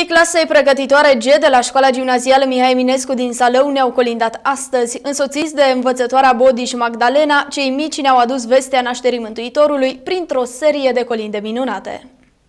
Copiii clasei pregătitoare G de la școala gimnazială Mihai Eminescu din Salău ne-au colindat astăzi. Însoțiți de învățătoarea Bodiș Magdalena, cei mici ne-au adus vestea nașterii Mântuitorului printr-o serie de colinde minunate.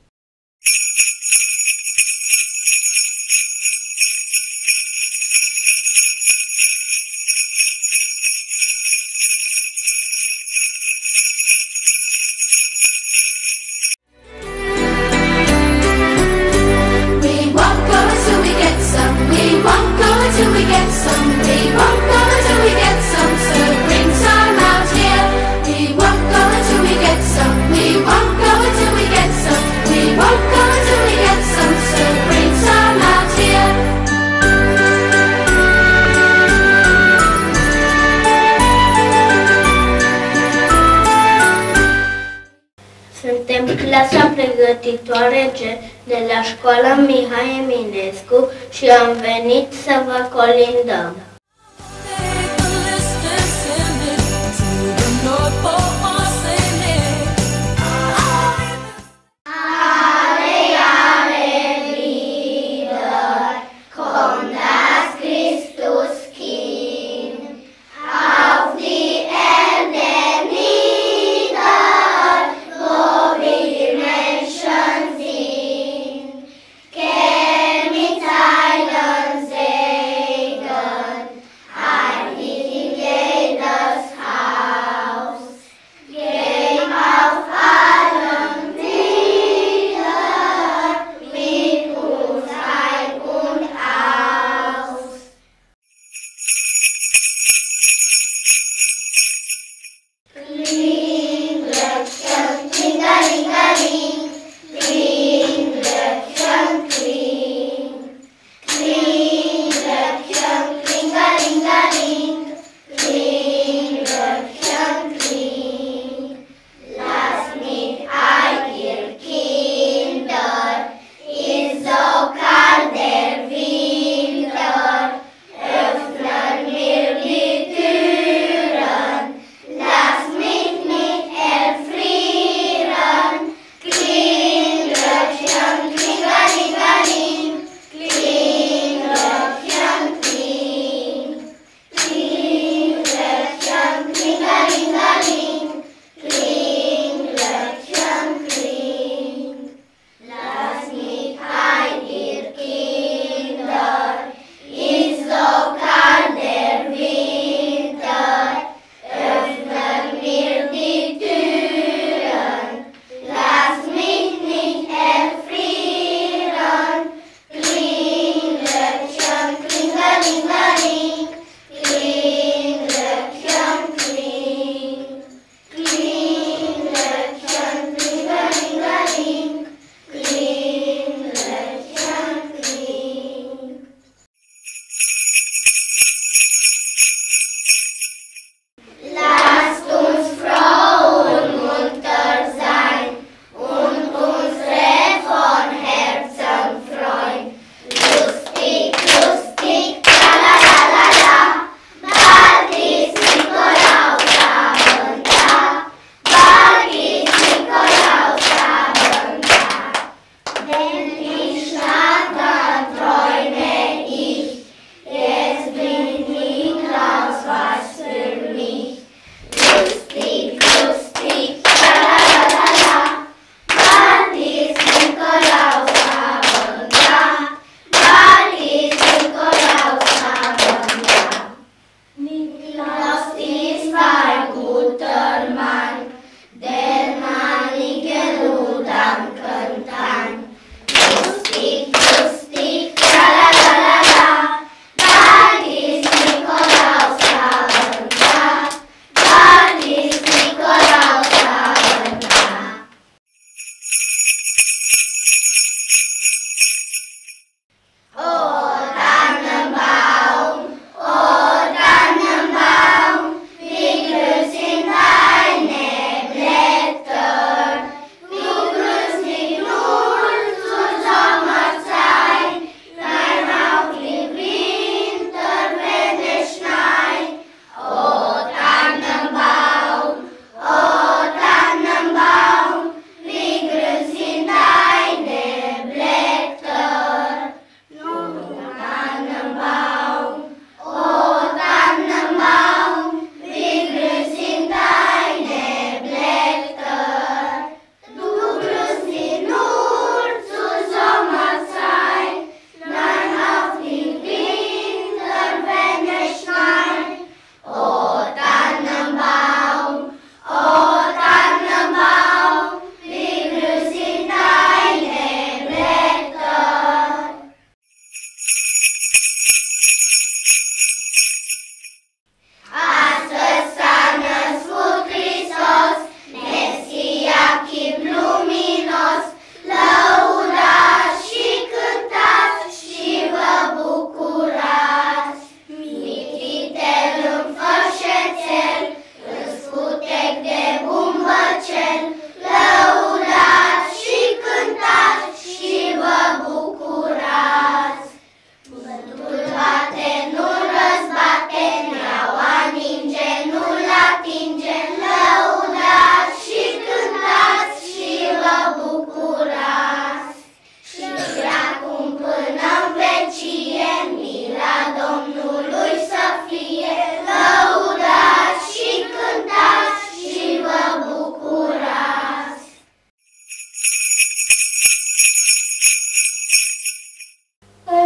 Suntem clasa pregătitoare G de la școala Mihai Eminescu și am venit să vă colindăm.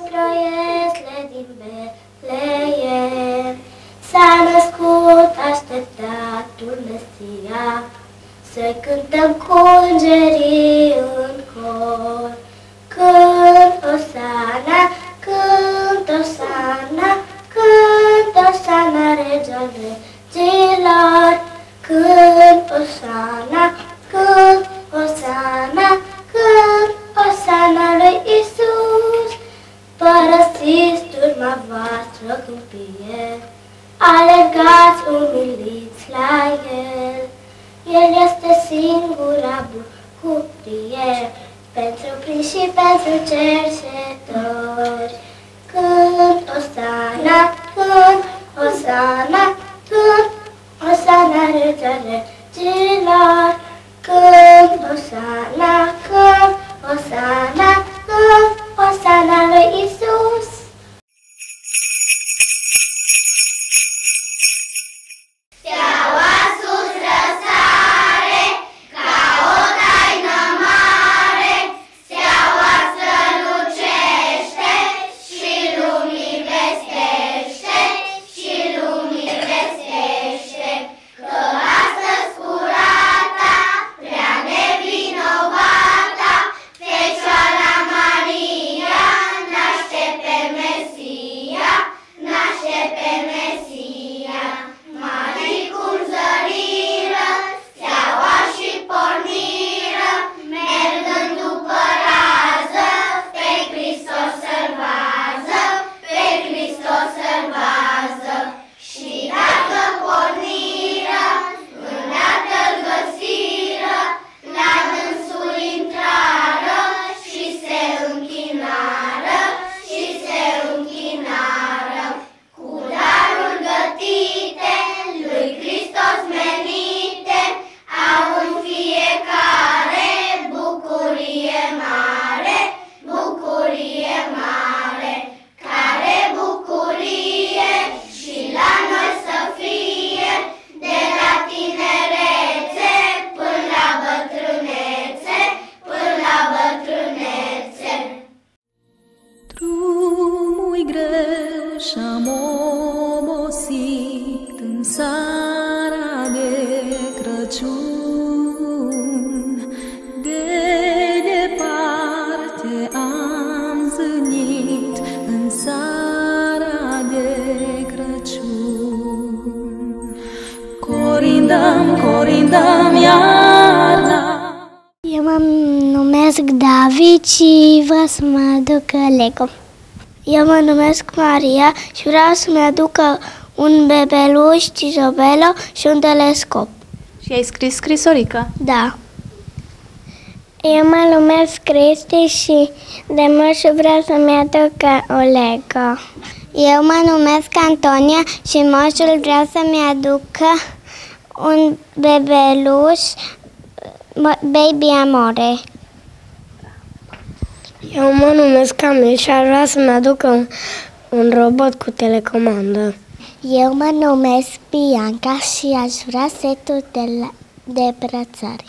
ploiesle din Betleem. S-a născut așteptatul Mesia, să-i cântăm cu îngerii în cor. Cânt Osana, cânt Osana, cânt Osana, Regele Regilor. Cânt Osana, cânt Osana, cânt Osana lui Iisus. Părăsiți turma voastră câmpie, alergați umiliți la El. El este singura bucurie pentru prinși și pentru cerșetori. Cânt Osana, cânt Osana, cânt Osana, Regele Regilor. Cânt Osana, cânt Osana, cânt Osana lui Iisus. Steaua sus răsare, ca o taină mare, steaua strălucește și lumii vestește, și lumii vestește, că astăzi curata, prea nevinovata, Fecioara Maria naște pe Mesia, naște pe Mesia. Magii cum zăriră, steaua și porniră, mergând după rază, pe Hristos să-L vază, pe Hristos să-L vază. Și dacă porniră, îndată-L găsiră, la dânsul intrară și se închinară, și se închinară. Cu daruri gătite, lui Hristos menite, au în fiecare bucurie mare, bucurie mare. Care bucurie și la noi să fie, de la tinerețe până la bătrânețe, până la bătrânețe. Drumul-i greu și-am obosit în seara de Crăciun. De departe am zânit în seara de Crăciun. Corindăm, corindăm iarna. Eu mă numesc David și vreau să mă aduc Lego. Eu mă numesc Maria și vreau să-mi aduc un bebeluș, cisobelo și un telescop. Și ai scris scrisorică. Da. Eu mă numesc Cristi și de moșu vreau să-mi aduc o Lego. Eu mă numesc Antonia și moșul vreau să-mi aducă un bebeluș, Baby Amore. Eu mă numesc Camil și aș vrea să-mi aducă un robot cu telecomandă. Eu mă numesc Bianca și aș vrea setul de brățări.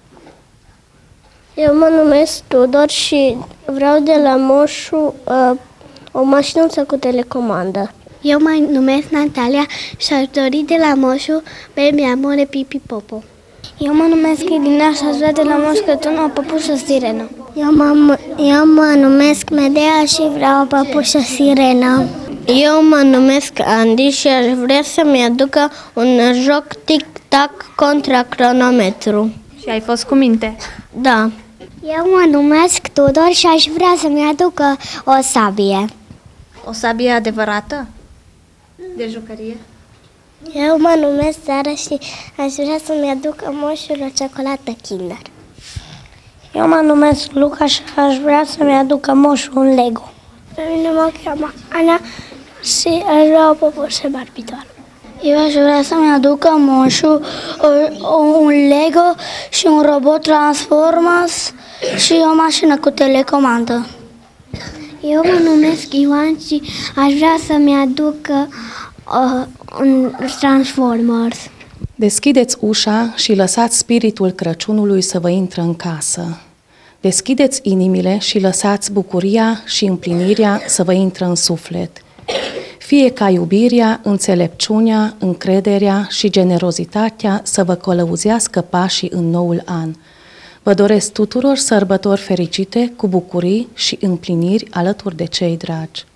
Eu mă numesc Tudor și vreau de la moșu o mașinuță cu telecomandă. Eu mă numesc Natalia și aș dori de la moșu Baby Amore Pipi Popo. Eu mă numesc Irina și aș vrea de la Moș Crăciun o păpușă sirenă. Eu mă numesc Medea și vreau o păpușă sirenă. Eu mă numesc Andy și aș vrea să-mi aducă un joc tic-tac contra cronometru. Și ai fost cu minte. Da. Eu mă numesc Tudor și aș vrea să-mi aducă o sabie. O sabie adevărată? De jucărie? Eu mă numesc Sara și aș vrea să-mi aducă moșul o ciocolată Kinder. Eu mă numesc Luca și aș vrea să-mi aducă moșul un Lego. Pe mine mă cheamă Ana și aș vrea o păpușă barbitoare. Eu aș vrea să-mi aducă moșul un Lego și un robot Transformers și o mașină cu telecomandă. Eu mă numesc Ioan și aș vrea să-mi aducă un Transformers. Deschideți ușa și lăsați spiritul Crăciunului să vă intre în casă. Deschideți inimile și lăsați bucuria și împlinirea să vă intră în suflet. Fie ca iubirea, înțelepciunea, încrederea și generozitatea să vă călăuzească pașii în noul an. Vă doresc tuturor sărbători fericite, cu bucurii și împliniri alături de cei dragi.